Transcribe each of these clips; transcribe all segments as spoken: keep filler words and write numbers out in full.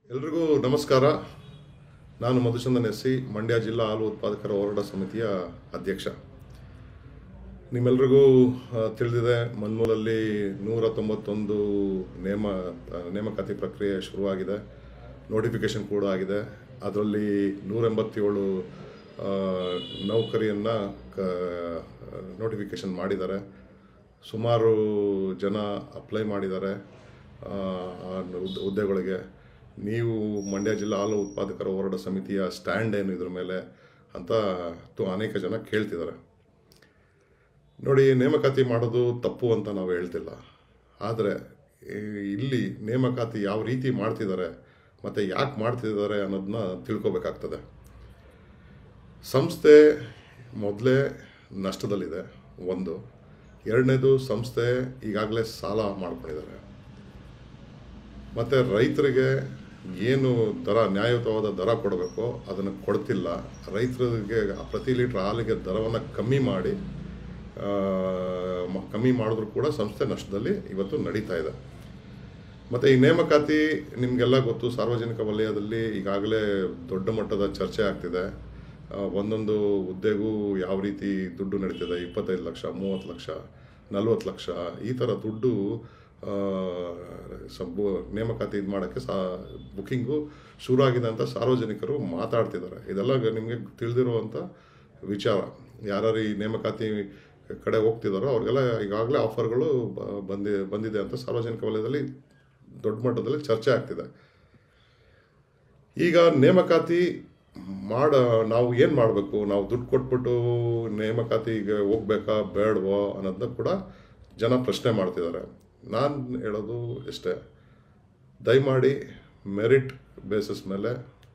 ಎಲ್ರಿಗೂ ನಮಸ್ಕಾರ. ನಾನು ಮಧುಸೂದನ್ ಎಸ್ ಸಿ, ಮಂಡ್ಯ ಜಿಲ್ಲಾ ಹಾಲು ಉತ್ಪಾದಕರ ಹೋರಾಟ ಸಮಿತಿಯ ಅಧ್ಯಕ್ಷ. ನಿಮ್ಮೆಲ್ರಿಗೂ ತಿಳಿದಿದೆ, ಮನ್ಮೂಲಲ್ಲಿ ನೂರ ತೊಂಬತ್ತೊಂದು ನೇಮ ನೇಮಕಾತಿ ಪ್ರಕ್ರಿಯೆ ಶುರುವಾಗಿದೆ. ನೋಟಿಫಿಕೇಷನ್ ಕೂಡ ಆಗಿದೆ. ಅದರಲ್ಲಿ ನೂರ ಎಂಬತ್ತೇಳು ನೌಕರಿಯನ್ನು ಕ ನೋಟಿಫಿಕೇಷನ್ ಮಾಡಿದ್ದಾರೆ. ಸುಮಾರು ಜನ ಅಪ್ಲೈ ಮಾಡಿದ್ದಾರೆ ಹುದ್ದೆಗಳಿಗೆ. ನೀವು ಮಂಡ್ಯ ಜಿಲ್ಲಾ ಹಾಲು ಉತ್ಪಾದಕರ ಹೋರಾಟ ಸಮಿತಿಯ ಸ್ಟ್ಯಾಂಡ್ ಏನು ಇದ್ರ ಮೇಲೆ ಅಂತ ಅನೇಕ ಜನ ಕೇಳ್ತಿದ್ದಾರೆ. ನೋಡಿ, ನೇಮಕಾತಿ ಮಾಡೋದು ತಪ್ಪು ಅಂತ ನಾವು ಹೇಳ್ತಿಲ್ಲ. ಆದರೆ ಇಲ್ಲಿ ನೇಮಕಾತಿ ಯಾವ ರೀತಿ ಮಾಡ್ತಿದ್ದಾರೆ ಮತ್ತು ಯಾಕೆ ಮಾಡ್ತಿದ್ದಾರೆ ಅನ್ನೋದನ್ನ ತಿಳ್ಕೊಬೇಕಾಗ್ತದೆ. ಸಂಸ್ಥೆ ಮೊದಲೇ ನಷ್ಟದಲ್ಲಿದೆ ಒಂದು. ಎರಡನೇದು, ಸಂಸ್ಥೆ ಈಗಾಗಲೇ ಸಾಲ ಮಾಡ್ಕೊಂಡಿದ್ದಾರೆ. ಮತ್ತು ರೈತರಿಗೆ ಏನು ದರ, ನ್ಯಾಯಯುತವಾದ ದರ ಕೊಡಬೇಕು ಅದನ್ನು ಕೊಡ್ತಿಲ್ಲ. ರೈತರಿಗೆ ಪ್ರತಿ ಲೀಟ್ರ್ ಹಾಲಿಗೆ ದರವನ್ನು ಕಮ್ಮಿ ಮಾಡಿ ಕಮ್ಮಿ ಮಾಡಿದ್ರು ಕೂಡ ಸಂಸ್ಥೆ ನಷ್ಟದಲ್ಲಿ ಇವತ್ತು ನಡೀತಾ ಇದೆ. ಮತ್ತು ಈ ನೇಮಕಾತಿ ನಿಮಗೆಲ್ಲ ಗೊತ್ತು, ಸಾರ್ವಜನಿಕ ವಲಯದಲ್ಲಿ ಈಗಾಗಲೇ ದೊಡ್ಡ ಮಟ್ಟದ ಚರ್ಚೆ ಆಗ್ತಿದೆ. ಒಂದೊಂದು ಹುದ್ದೆಗೂ ಯಾವ ರೀತಿ ದುಡ್ಡು ನಡೀತಿದೆ, ಇಪ್ಪತ್ತೈದು ಲಕ್ಷ, ಮೂವತ್ತು ಲಕ್ಷ, ನಲ್ವತ್ತು ಲಕ್ಷ ಈ ಥರ ದುಡ್ಡು ಸಬ್ ನೇಮಕಾತಿ ಇದು ಮಾಡೋಕ್ಕೆ ಸಾ ಬುಕ್ಕಿಂಗು ಶುರು ಆಗಿದೆ ಅಂತ ಸಾರ್ವಜನಿಕರು ಮಾತಾಡ್ತಿದ್ದಾರೆ. ಇದೆಲ್ಲ ನಿಮಗೆ ತಿಳಿದಿರುವಂಥ ವಿಚಾರ. ಯಾರು ಈ ನೇಮಕಾತಿ ಕಡೆ ಹೋಗ್ತಿದ್ದಾರೋ ಅವ್ರಿಗೆಲ್ಲ ಈಗಾಗಲೇ ಆಫರ್ಗಳು ಬಂದಿ ಬಂದಿದೆ ಅಂತ ಸಾರ್ವಜನಿಕ ವಲಯದಲ್ಲಿ ದೊಡ್ಡ ಮಟ್ಟದಲ್ಲಿ ಚರ್ಚೆ ಆಗ್ತಿದೆ. ಈಗ ನೇಮಕಾತಿ ಮಾಡ ನಾವು ಏನು ಮಾಡಬೇಕು, ನಾವು ದುಡ್ಡು ಕೊಟ್ಬಿಟ್ಟು ನೇಮಕಾತಿಗೆ ಹೋಗ್ಬೇಕಾ ಬೇಡವೋ ಅನ್ನೋದನ್ನ ಕೂಡ ಜನ ಪ್ರಶ್ನೆ ಮಾಡ್ತಿದ್ದಾರೆ. ನಾನು ಹೇಳೋದು ಇಷ್ಟೇ, ದಯಮಾಡಿ ಮೆರಿಟ್ ಬೇಸಿಸ್ ಮೇಲೆ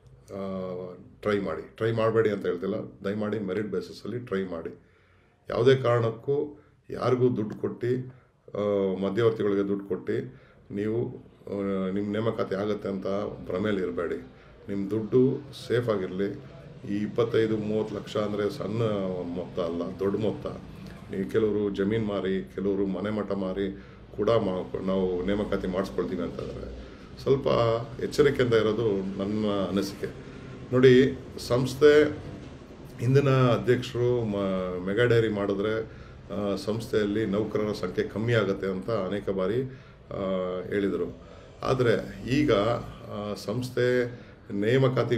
ಟ್ರೈ ಮಾಡಿ. ಟ್ರೈ ಮಾಡಬೇಡಿ ಅಂತ ಹೇಳ್ತಿಲ್ಲ, ದಯಮಾಡಿ ಮೆರಿಟ್ ಬೇಸಿಸಲ್ಲಿ ಟ್ರೈ ಮಾಡಿ. ಯಾವುದೇ ಕಾರಣಕ್ಕೂ ಯಾರಿಗೂ ದುಡ್ಡು ಕೊಟ್ಟು, ಮಧ್ಯವರ್ತಿಗಳಿಗೆ ದುಡ್ಡು ಕೊಟ್ಟು ನೀವು ನಿಮ್ಮ ನೇಮಕಾತಿ ಆಗುತ್ತೆ ಅಂತ ಭ್ರಮೇಲಿ ಇರಬೇಡಿ. ನಿಮ್ಮ ದುಡ್ಡು ಸೇಫ್ ಆಗಿರಲಿ. ಈ ಇಪ್ಪತ್ತೈದು ಮೂವತ್ತು ಲಕ್ಷ ಅಂದರೆ ಸಣ್ಣ ಮೊತ್ತ ಅಲ್ಲ, ದೊಡ್ಡ ಮೊತ್ತ. ನೀವು ಕೆಲವರು ಜಮೀನು ಮಾರಿ, ಕೆಲವರು ಮನೆ ಮಠ ಮಾರಿ ಕೂಡ ಮಾ ನಾವು ನೇಮಕಾತಿ ಮಾಡಿಸ್ಕೊಳ್ತೀವಿ ಅಂತಂದರೆ ಸ್ವಲ್ಪ ಎಚ್ಚರಿಕೆಯಿಂದ ಇರೋದು ನನ್ನ ಅನಿಸಿಕೆ. ನೋಡಿ, ಸಂಸ್ಥೆ ಹಿಂದಿನ ಅಧ್ಯಕ್ಷರು ಮ ಮೆಗಾ ಡೈರಿ ಮಾಡಿದ್ರೆ ಸಂಸ್ಥೆಯಲ್ಲಿ ನೌಕರರ ಸಂಖ್ಯೆ ಕಮ್ಮಿ ಆಗುತ್ತೆ ಅಂತ ಅನೇಕ ಬಾರಿ ಹೇಳಿದರು. ಆದರೆ ಈಗ ಸಂಸ್ಥೆ ನೇಮಕಾತಿ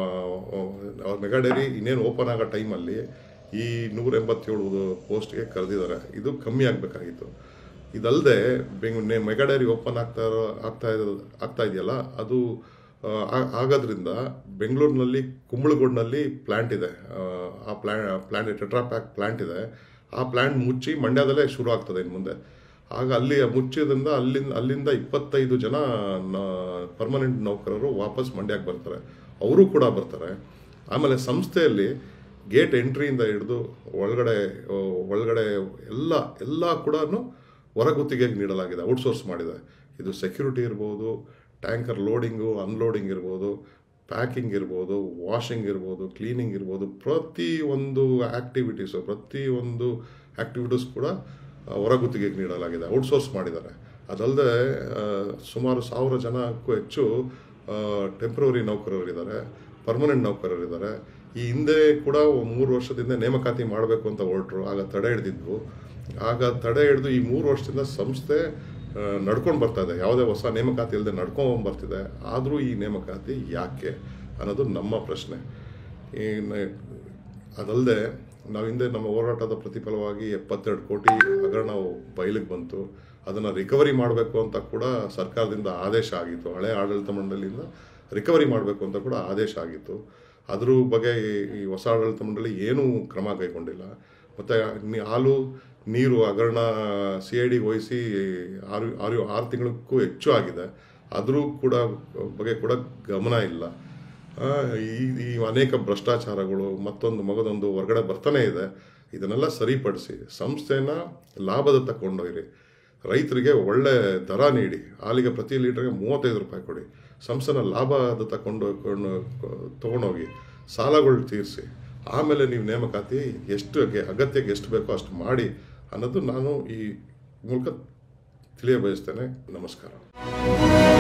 ಮೆಗಾ ಡೈರಿ ಇನ್ನೇನು ಓಪನ್ ಆಗೋ ಟೈಮಲ್ಲಿ ಈ ನೂರ ಎಂಬತ್ತೇಳು ಪೋಸ್ಟ್ಗೆ ಕರೆದಿದ್ದಾರೆ. ಇದು ಕಮ್ಮಿ ಆಗಬೇಕಾಗಿತ್ತು. ಇದಲ್ಲದೆ ಬೆಂಗ್ ಮೆಗಾ ಡೈರಿ ಓಪನ್ ಆಗ್ತಾ ಆಗ್ತಾ ಆಗ್ತಾ ಇದೆಯಲ್ಲ, ಅದು ಆಗೋದ್ರಿಂದ ಬೆಂಗಳೂರಿನಲ್ಲಿ ಕುಂಬಳಗೋಡ್ನಲ್ಲಿ ಪ್ಲ್ಯಾಂಟ್ ಇದೆ. ಆ ಪ್ಲ್ಯಾ ಪ್ಲ್ಯಾಂಟ್ ಟೆಟ್ರಾ ಪ್ಯಾಕ್ ಪ್ಲ್ಯಾಂಟ್ ಇದೆ. ಆ ಪ್ಲ್ಯಾಂಟ್ ಮುಚ್ಚಿ ಮಂಡ್ಯದಲ್ಲೇ ಶುರು ಆಗ್ತದೆ ಇನ್ನು ಮುಂದೆ. ಆಗ ಅಲ್ಲಿ ಮುಚ್ಚಿದ್ರಿಂದ ಅಲ್ಲಿಂದ ಅಲ್ಲಿಂದ ಇಪ್ಪತ್ತೈದು ಜನ ಪರ್ಮನೆಂಟ್ ನೌಕರರು ವಾಪಸ್ ಮಂಡ್ಯಕ್ಕೆ ಬರ್ತಾರೆ. ಅವರು ಕೂಡ ಬರ್ತಾರೆ. ಆಮೇಲೆ ಸಂಸ್ಥೆಯಲ್ಲಿ ಗೇಟ್ ಎಂಟ್ರಿಯಿಂದ ಹಿಡಿದು ಒಳಗಡೆ ಒಳಗಡೆ ಎಲ್ಲ ಎಲ್ಲ ಕೂಡ ಹೊರಗುತ್ತಿಗೆಗೆ ನೀಡಲಾಗಿದೆ, ಔಟ್ಸೋರ್ಸ್ ಮಾಡಿದೆ. ಇದು ಸೆಕ್ಯೂರಿಟಿ ಇರ್ಬೋದು, ಟ್ಯಾಂಕರ್ ಲೋಡಿಂಗು ಅನ್ಲೋಡಿಂಗ್ ಇರ್ಬೋದು, ಪ್ಯಾಕಿಂಗ್ ಇರ್ಬೋದು, ವಾಷಿಂಗ್ ಇರ್ಬೋದು, ಕ್ಲೀನಿಂಗ್ ಇರ್ಬೋದು, ಪ್ರತಿಯೊಂದು ಆ್ಯಕ್ಟಿವಿಟೀಸು ಪ್ರತಿಯೊಂದು ಆ್ಯಕ್ಟಿವಿಟೀಸ್ ಕೂಡ ಹೊರಗುತ್ತಿಗೆಗೆ ನೀಡಲಾಗಿದೆ, ಔಟ್ಸೋರ್ಸ್ ಮಾಡಿದ್ದಾರೆ. ಅದಲ್ಲದೆ ಸುಮಾರು ಸಾವಿರ ಜನಕ್ಕೂ ಹೆಚ್ಚು ಟೆಂಪ್ರವರಿ ನೌಕರರಿದ್ದಾರೆ, ಪರ್ಮನೆಂಟ್ ನೌಕರರಿದ್ದಾರೆ. ಈ ಹಿಂದೆ ಕೂಡ ಮೂರು ವರ್ಷದಿಂದ ನೇಮಕಾತಿ ಮಾಡಬೇಕು ಅಂತ ಹೊರಟರು, ಆಗ ತಡೆ ಹಿಡಿದಿದ್ವು. ಆಗ ತಡೆ ಹಿಡಿದು ಈ ಮೂರು ವರ್ಷದಿಂದ ಸಂಸ್ಥೆ ನಡ್ಕೊಂಡು ಬರ್ತಾ ಇದೆ, ಯಾವುದೇ ಹೊಸ ನೇಮಕಾತಿ ಇಲ್ಲದೆ ನಡ್ಕೊಂಡು ಬರ್ತಿದೆ. ಆದರೂ ಈ ನೇಮಕಾತಿ ಯಾಕೆ ಅನ್ನೋದು ನಮ್ಮ ಪ್ರಶ್ನೆ. ಅದಲ್ಲದೆ ನಾವು ಹಿಂದೆ ನಮ್ಮ ಹೋರಾಟದ ಪ್ರತಿಫಲವಾಗಿ ಎಪ್ಪತ್ತೆರಡು ಕೋಟಿ ಹಗರಣ ಬಯಲಿಗೆ ಬಂತು. ಅದನ್ನು ರಿಕವರಿ ಮಾಡಬೇಕು ಅಂತ ಕೂಡ ಸರ್ಕಾರದಿಂದ ಆದೇಶ ಆಗಿತ್ತು. ಹಳೆ ಆಡಳಿತ ಮಂಡಳಿಯಿಂದ ರಿಕವರಿ ಮಾಡಬೇಕು ಅಂತ ಕೂಡ ಆದೇಶ ಆಗಿತ್ತು. ಅದ್ರ ಬಗ್ಗೆ ಈ ಹೊಸ ಆಡಳಿತ ಮಂಡಳಿ ಏನೂ ಕ್ರಮ ಕೈಗೊಂಡಿಲ್ಲ. ಮತ್ತು ಹಾಲು ನೀರು ಹಗರಣ ಸಿ ಐ ಡಿಗೆ ವಹಿಸಿ ಆರು ಆರು ಆರು ತಿಂಗಳಕ್ಕೂ ಹೆಚ್ಚು ಆಗಿದೆ. ಆದರೂ ಕೂಡ ಬಗ್ಗೆ ಕೂಡ ಗಮನ ಇಲ್ಲ. ಈ ಈ ಅನೇಕ ಭ್ರಷ್ಟಾಚಾರಗಳು ಮತ್ತೊಂದು ಮಗದೊಂದು ಹೊರಗಡೆ ಬರ್ತಾನೆ ಇದೆ. ಇದನ್ನೆಲ್ಲ ಸರಿಪಡಿಸಿ ಸಂಸ್ಥೆನ ಲಾಭದತ್ತ ಕೊಂಡೊಯ್ಯಿರಿ. ರೈತರಿಗೆ ಒಳ್ಳೆ ದರ ನೀಡಿ, ಹಾಲಿಗೆ ಪ್ರತಿ ಲೀಟರ್ಗೆ ಮೂವತ್ತೈದು ರೂಪಾಯಿ ಕೊಡಿ. ಸಂಸ್ಥೆನ ಲಾಭದತ್ತ ಕೊಂಡು ಕೊಂಡು ತೊಗೊಂಡೋಗಿ ಸಾಲಗಳು ತೀರಿಸಿ, ಆಮೇಲೆ ನೀವು ನೇಮಕಾತಿ ಎಷ್ಟು ಅಗತ್ಯಕ್ಕೆ ಎಷ್ಟು ಬೇಕೋ ಅಷ್ಟು ಮಾಡಿ ಅನ್ನೋದು ನಾನು ಈ ಮೂಲಕ ತಿಳಿಯ ಬಯಸ್ತೇನೆ. ನಮಸ್ಕಾರ.